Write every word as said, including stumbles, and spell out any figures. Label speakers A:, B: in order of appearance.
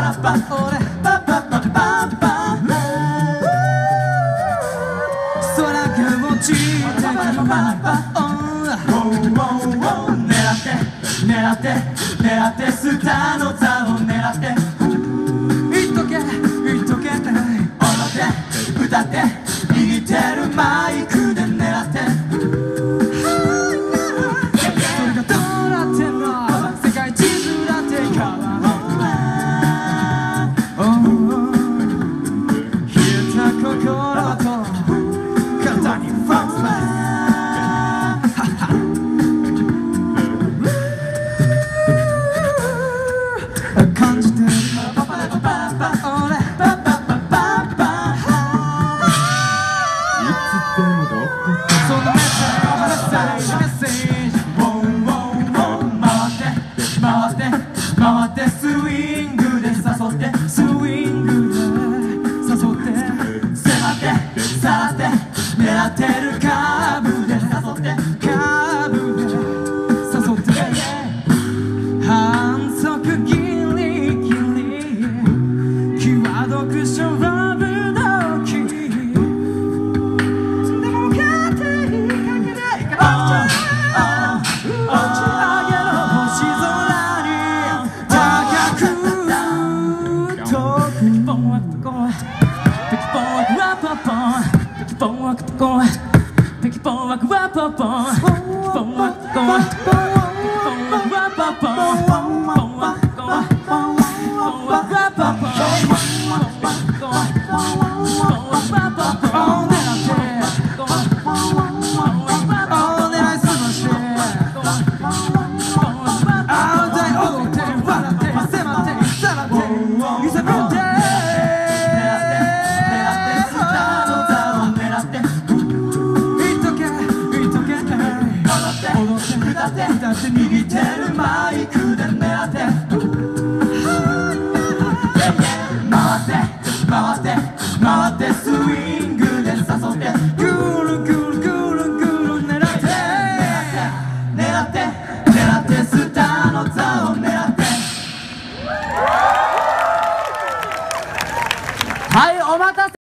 A: パ俺パパパパパ空が落ちてくるパパ狙って狙って狙ってスターの座を狙って言っとけ言っとけって踊って歌って握ってるマイクで狙ってそれがどうなってんの世界地図だって変わる冷えた心と肩にファンスマイ感じてるパパパパパ俺パパパパパ
B: いつでもどこか
A: そのメッセージメッセージウォンウォンウォン回って回って回ってスイングで誘ってスイングで誘って迫ってさらって狙ってるカーブで誘ってカーブで誘って反則ギリギリ際どく勝負時でも勝手にかけないから落ち上げろ星空に高く遠くにポンワクポンペキポンワクワポポンペキポンワクポンペキポンワクワポポンペキポンワクポンペキポンワクワポポンポンワクポンポンワクワポポン歌って握ってるマイクで狙って回って回って回ってスイングで誘ってぐるぐるぐるぐる狙って狙って狙ってスターの座を